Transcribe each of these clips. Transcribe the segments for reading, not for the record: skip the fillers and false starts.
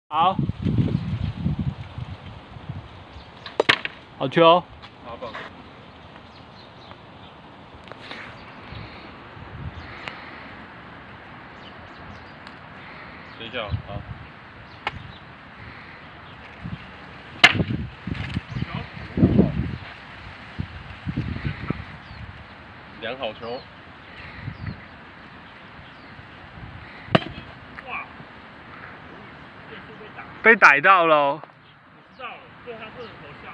好，好球。 好棒。等一下，好。量好球。 哇！ 被逮到了。 我知道了，最后他不能投下。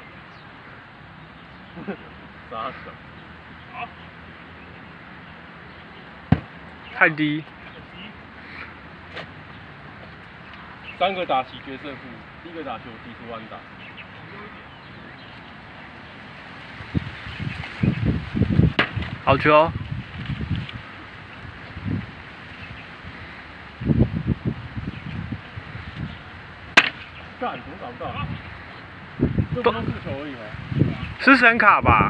杀手。 好。 太低。 3个打席决胜负，第1个打球提出安打。 好球。 干，怎么找不到？这不都4球而已吗？ 是神卡吧？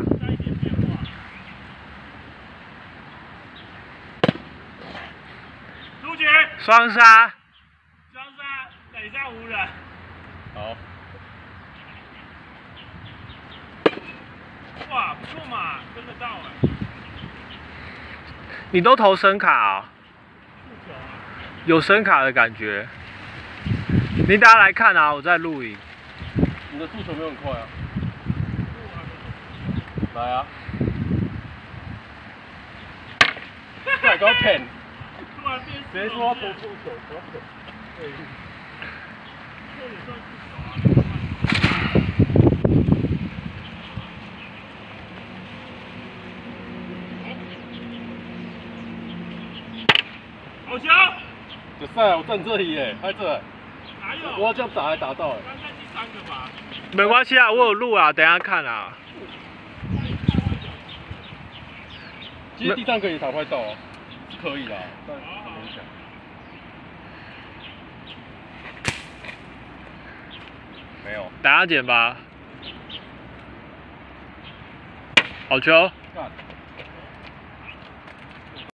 出局。 双杀。 双杀，垒上无人。 好。 哇，不错嘛，跟得到哎。 你都投神卡啊？有神卡的感觉。你等下来看啊，我在录影。 你的速球没有很快啊。来啊！再给我骗！谁说投速球？不要投。 这也算速球啊。好球！ 有赛，我站这里耶，在这。 哪有？ 我要这样打还打到哎。 刚才第3个吧。 没关系啊，我有录啊，等一下看啊。 其实第3个也打快到啊，是可以的，但很勉强。没有。 等下捡吧。好球。 干。